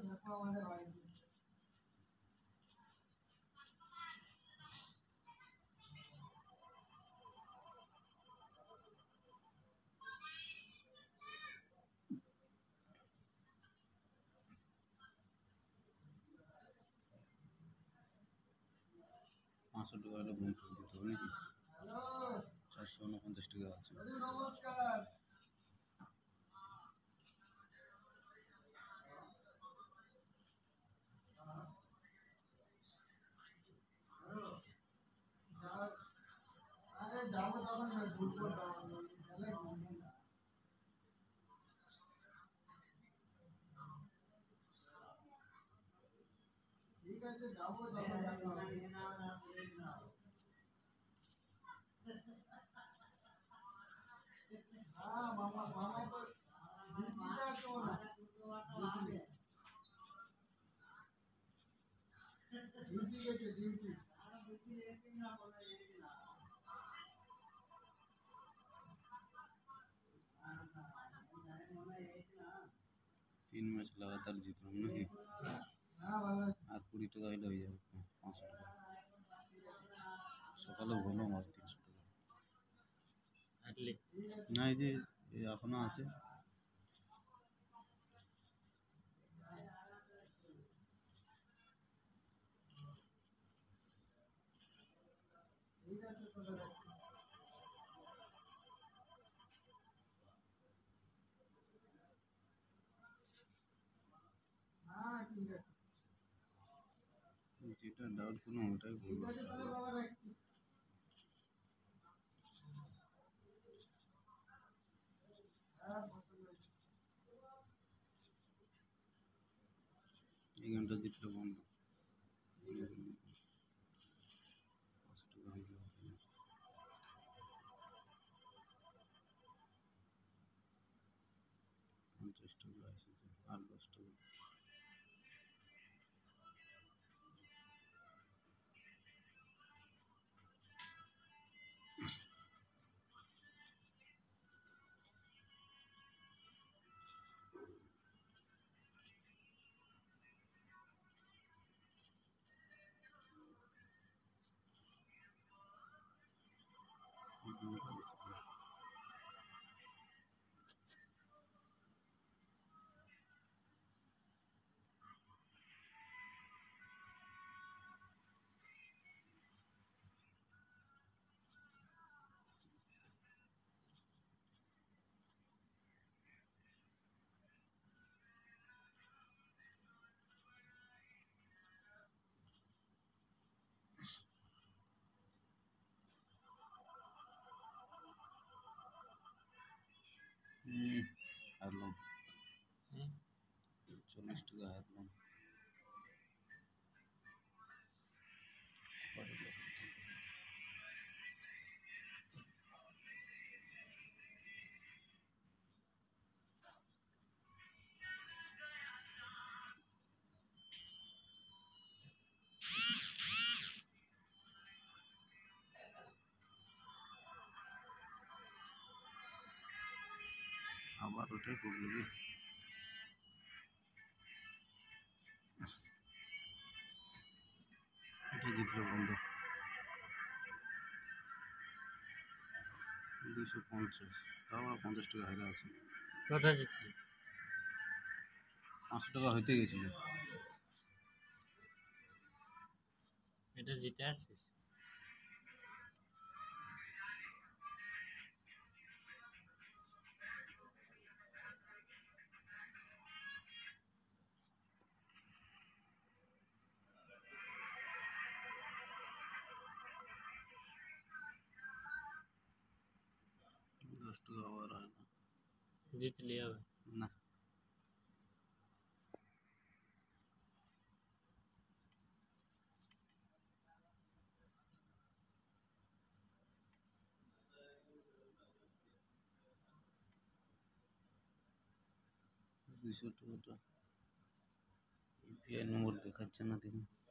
500 টাকা হলে বন্ধ করে দিতে হবে নাকি? 449 টাকা আছে। নমস্কার। আরে যাবো তখন ভুলবো না। ঠিক আছে যাবো তখন। হ্যাঁ মামা তো ডিউটিতে আছে না। ডিউটি গেছে ডিউটি। 3 ম্যাচ লাগাতার জিতলাম নাকি? আর 20 টাকা হলে হয়ে যাবে, 500 টাকা। সকালে হলো আমার 300 টাকা। না এই যে এখনো আছে। যেটা ডাউট করলাম ওটাই বলবো। এই গেমটা জিতলে বন্ধ। 500 টাকা হয়ে যাবে। 50 টাকা এসেছে আর 10 টাকা। হারলাম 40 টাকা হারলাম। আবার ওটাই করবি। এটা জিতলো বন্ধ। 250, তাও 50 টাকা হারে আছে। কোথায় জিতলি? 500 টাকা হইতে গেছিল। এটা জিতে আসছিস? টাকা আবার হয় না। জিতলি হবে না, $200 ইউপিআই নম্বর দেখাচ্ছে না। দেখুন